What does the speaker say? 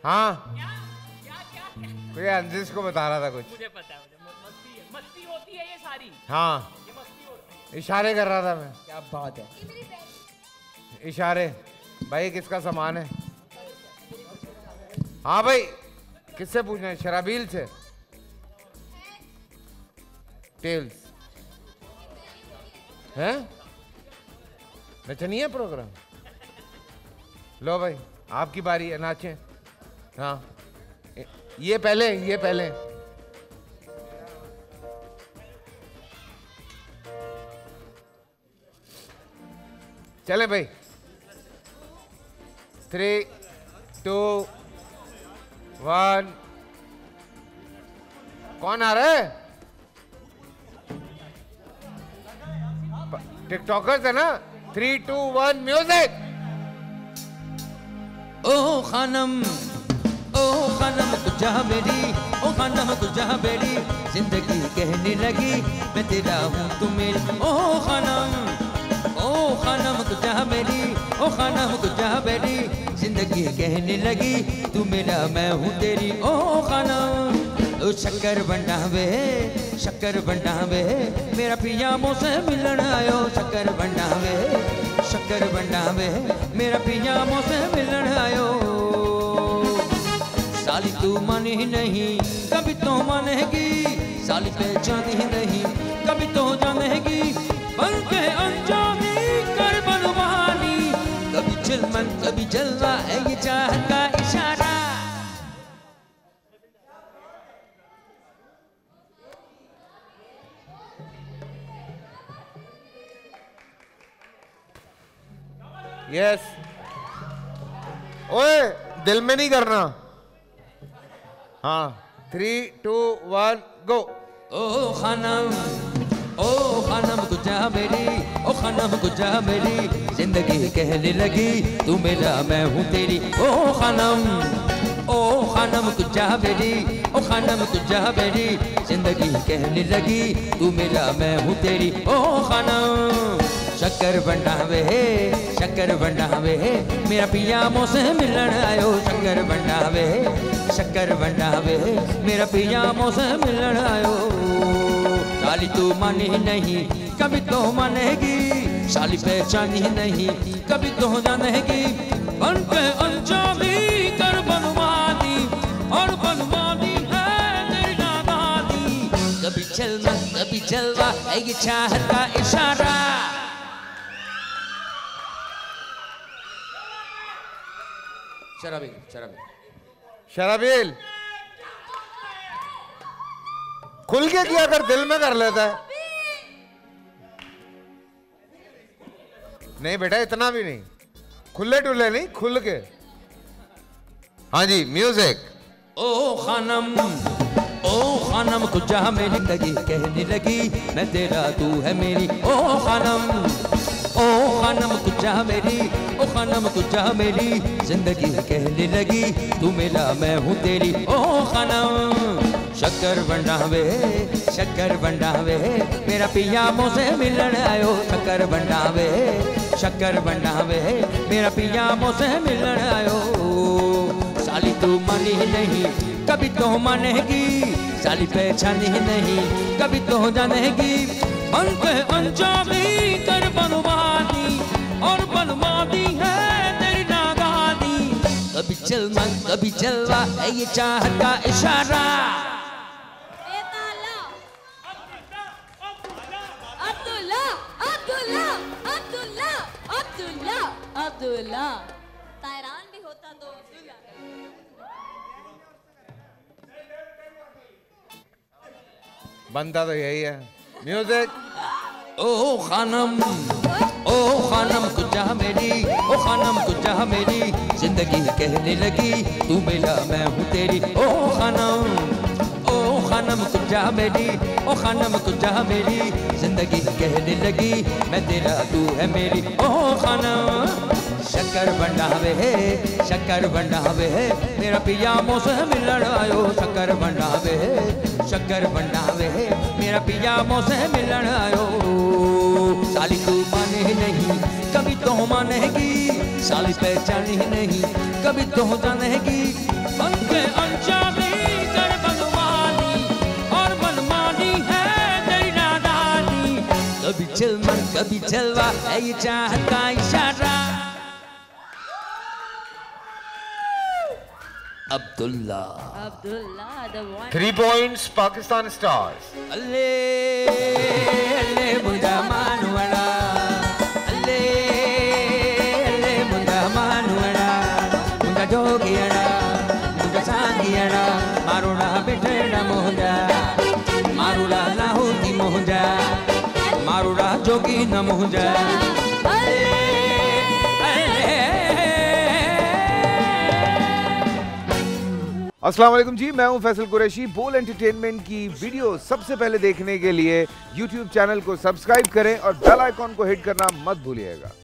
हाँ क्या क्या क्या क्या? कोई अंजिश को बता रहा था कुछ। मुझे पता है, मस्ती होती है ये सारी। हाँ ये मस्ती होती इशारे कर रहा था मैं। क्या बात है। इशारे। भाई किसका सामान है? हाँ भाई किससे पूछना है? शराबील से। टेल्स है? नचनी है प्रोग्राम। लो भाई आपकी बारी है, नाचे। हाँ ये पहले, ये पहले। चले भाई 3, 2, 1। कौन आ रहा है? टिकटॉकर्स है ना? 3, 2, 1 म्यूजिक। ओ खानम तुझा मेरी, ओ खानम तुझा मेरी, जिंदगी कहने लगी मैं तेरा हूँ तू मेरी। ओ खानम तुझा मेरी, ओ खानम तुझा मेरी, जिंदगी कहने लगी तू मेरा मैं हूँ तेरी। ओ खानम ओ शक्कर बनावे, शक्कर बनावे, मेरा पिया मुझसे मिलन आयो। शक्कर बनावे, शक्कर बनावे, मेरा पिया मुझसे मिलन आयो। साली तू माने ही नहीं कभी तो मानेगी, साली पहचान ही नहीं कभी तो जानेगी। बन के अनजानी कर बनवानी, कभी चिलमन कभी जलवा है ये चाहत का इशारा। यस ओए दिल में नहीं करना। हाँ 3, 2, 1 गो। ओ खानम तुझा मेरी, ओ खानम तुझा मेरी, जिंदगी कहने लगी तू मेरा मैं हूँ तेरी। ओ खानम तुझा मेरी, ओ खानम तुझा मेरी, जिंदगी कहने लगी तू मेरा मैं हूँ तेरी। ओ खानम शक्कर बनावे, शक्कर बनावे, मेरा पिया मुझसे मिलन आयो। शक्कर बनावे, शक्कर बनावे, मेरा पिया मुझसे मिलन आयो। साली तू माने ही नहीं कभी तो मानेगी, साली पहचान ही नहीं कभी तो जानेगी। बन के अनजानी कर बनवानी, और बनवानी है तेरी नादानी। कभी चलना कभी जलवा है ये चाहत का इशारा। शराबील शराबील शराबील खुल के किया कर, दिल में कर लेता है। नहीं बेटा इतना भी नहीं, खुले डुले नहीं, खुल के। हाँ जी म्यूजिक। ओ खानम तुझा मेरी, लगी कहने लगी मैं तेरा तू है मेरी। ओ खानम तुझा मेरी, ओ खानम तुझा मेरी, जिंदगी कहने लगी तू मेरा मैं हूँ तेरी। ओ खानम शक्कर बनावे, शक्कर बनावे, मेरा पिया मुझसे मिलन आयो। शक्कर बनावे, शक्कर बनावे, मेरा पिया मुझसे मिलन आयो। साली तू मानी ही नहीं कभी तो मानेगी, साली पहचान ही नहीं कभी तो जानेगी। बन के अनजानी कर बनवानी, और बनवानी है तेरी नादानी। कभी चलना कभी जलवा है ये चाहत का इशारा। अब्दुल्ला तायरान भी होता तो अब्दुल्ला। बनता तो यही है म्यूजिक। ओ खानम तुझा मेरी, ओ खानम तुझा मेरी, जिंदगी कहने लगी तू मेरा मैं हूँ तेरी। ओ खानम तुझा मेरी, ओ खानम तुझा मेरी, जिंदगी कहने लगी मैं तेरा तू है मेरी। ओ खानम शक्कर बनावे, शक्कर बनावे, मेरा पिया मुझसे मिलन आयो। शक्कर बनावे, शक्कर बनावे, मेरा पिया मुझसे मिलन आयो। साली तू माने ही नहीं कभी तो मानेगी, साली पहचान ही नहीं कभी तो जानेगी। ये अनजानी कर भगवानी और मनमानी है तेरी नादानी। कभी चिलमन कभी जलवा है ये चाहत का इशारा। Abdullah the one. 3 points, Pakistan Stars. अल्ले अल्ले मुंडा मानुवड़ा, अल्ले अल्ले मुंडा मानुवड़ा, मुंडा जोगियड़ा, मुंडा सांगियड़ा, मारुड़ा बेटेड़ा मोहंजा, मारुड़ा लाहौती मोहंजा, मारुड़ा जोगी न मोहंजा। अस्सलाम वालेकुम जी, मैं हूं फैसल कुरैशी। बोल एंटरटेनमेंट की वीडियो सबसे पहले देखने के लिए YouTube चैनल को सब्सक्राइब करें और बेल आइकॉन को हिट करना मत भूलिएगा।